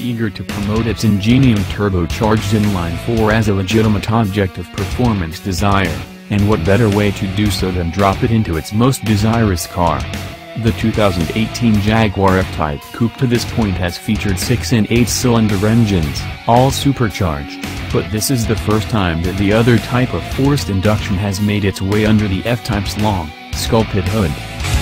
eager to promote its ingenium turbocharged inline-4 as a legitimate object of performance desire, and what better way to do so than drop it into its most desirous car. The 2018 Jaguar F-Type Coupe to this point has featured 6 and 8-cylinder engines, all supercharged, but this is the first time that the other type of forced induction has made its way under the F-Type's long, sculpted hood.